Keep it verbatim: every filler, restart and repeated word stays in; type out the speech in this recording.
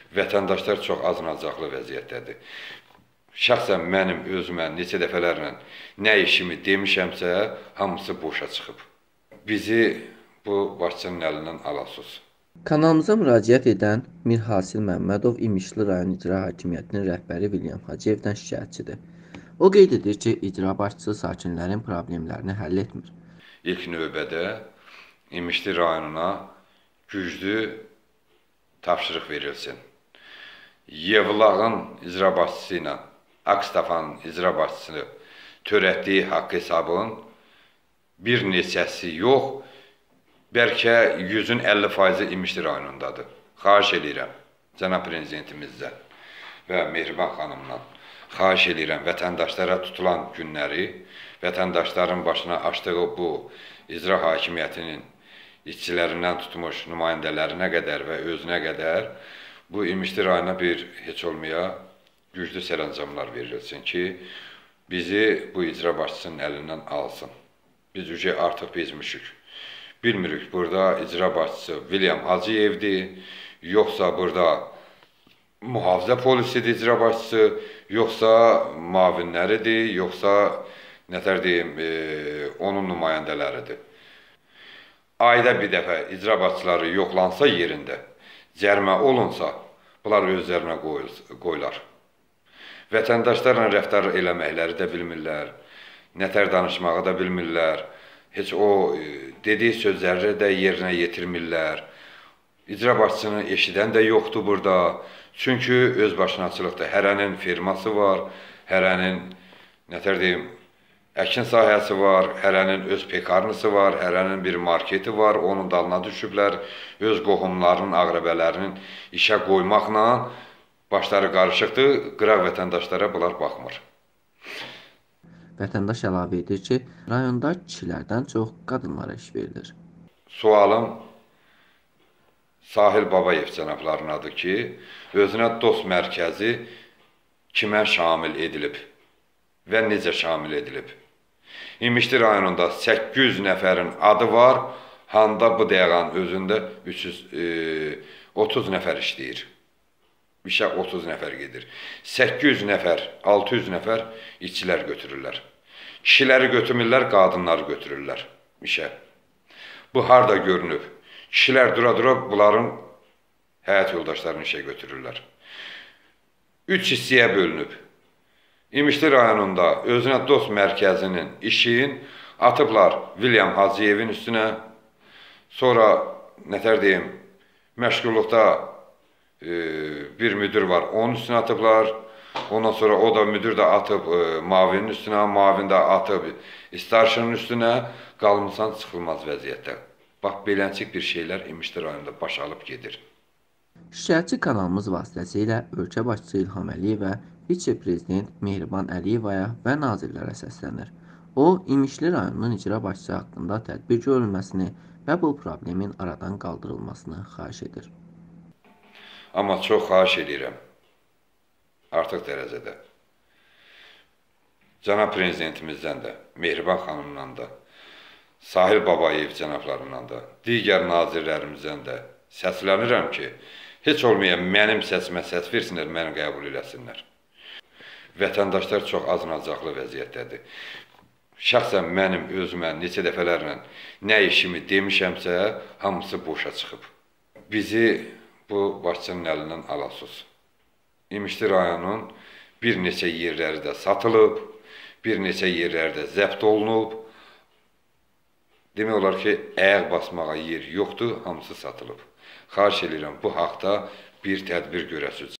vətəndaşlar çox acınacaqlı vəziyyətdədir. Şəxsən mənim özümə neçə dəfələrlə nə işimi demişəmsə, hamısı boşa çıxıb. Bizi bu başçının əlindən alasız. Kanalımıza müraciət edən Mirhasil Məmmədov İmişli rayon İcra Hakimiyyətinin rəhbəri William Hacıyevdən şikayətçidir. O qeyd edir ki, icra başçısı sakinlərin problemlərini həll etmir. İlk növbədə İmişli rayonuna güclü tapşırıq verilsin. Yevlağın icra başçısı ilə Akstafanın icra başçısını törətdiyi haqq hesabın bir neçəsi yox, bəlkə yüzün əlli faizi İmişli rayonundadır. Xahiş edirəm cənab prezidentimizdən və Mehriban xanımdan. Xahiş edirəm vətəndaşlara tutulan günləri, vətəndaşların başına açdığı bu icra hakimiyyətinin işçilərindən tutmuş nümayəndələrinə qədər və özünə qədər bu İmişli rayona bir heç olmaya güclü sərəncamlar verilsin ki, bizi bu icra başçısının əlindən alsın. Biz ücə artıq bezmişik. Bilmirik, burada icra başçısı William Hacıyevdir, yoxsa burada mühafizə polisidir icra başçısı, yoxsa mavinləridir, yoxsa nətər deyim, e, onun nümayəndələridir. Ayda bir dəfə icra başçıları yoxlansa yerində, cərimə olunsa, bunlar özlərinə qoyular. Vətəndaşlarla rəftar eləməkləri də bilmirlər, nətər danışmağı da bilmirlər, heç o dediyi sözləri də yerinə yetirmirlər. İcra başçısını eşidən də yoxdur burada, çünki öz başınaçılıqda hərənin firması var, hərənin nətər deyim, əkin sahəsi var, hərənin öz pekarnısı var, hərənin bir marketi var, onun dalına düşüblər, öz qohumlarının, ağrəbələrinin işə qoymaqla başları qarışıqdır, qıraq vətəndaşlara bunlar baxmır. Vətəndaş əlavə edir ki, rayonda kişilərdən çox qadınlara iş verilir. Sualım Sahil Babayev cənablarınadır ki, özünə dost mərkəzi kimə şamil edilib və necə şamil edilib? İmişli rayonunda səkkiz yüz nəfərin adı var, handa bu dəqiqanın özündə üç yüz otuz nəfər işləyir. İşə otuz nəfər gedir. səkkiz yüz nəfər, altı yüz nəfər işçilər götürürlər. Kişiləri götürmürlər, qadınları götürürlər işə. Bu harda görünüb? Kişilər dura-dura bunların həyat yoldaşlarını işə götürürlər. Üç hissəyə bölünüb. İmişli rayonunda özünə dost mərkəzinin işin atıblar William Hacıyevin üstünə. Sonra, nətər deyim, məşğulluqda e, bir müdür var, onun üstünə atıblar. Ondan sonra o da müdür də atıb e, mavinin üstünə, mavin də atıb istarşının üstünə, qalmısan çıxılmaz vəziyyətdə. Bax, beləncik bir şeylər İmişli rayonunda baş alıb gedir. Şikayətçi kanalımız vasitəsilə ölkə başçısı İlham Əliyevə, vitse-prezident Mehriban Əliyevaya və nazirlərə səslənir. O, İmişli rayonunun icra başçısı haqqında tədbir görülməsini və bu problemin aradan qaldırılmasını xahiş edir. Amma çox xahiş edirəm, artıq dərəcədə. Cənab prezidentimizdən də, Mehriban xanımdan da, Sahil Babayev cənablarından da, digər nazirlərimizdən də səslənirəm ki, heç olmayan mənim səsimə səs versinlər, məni qəbul eləsinlər. Vətəndaşlar çox acınacaqlı vəziyyətdədir. Şəxsən mənim özümə neçə dəfələrlə nə işimi demişəmsə, hamısı boşa çıxıb. Bizi bu başçının əlindən alasız. İmişli rayonun bir neçə yerləri də satılıb, bir neçə yerləri də zəbt olunub. Demək olar ki, ayaq basmağa yer yoxdur, hamısı satılıb. Xahiş edirəm, bu haqda bir tədbir görəsiz.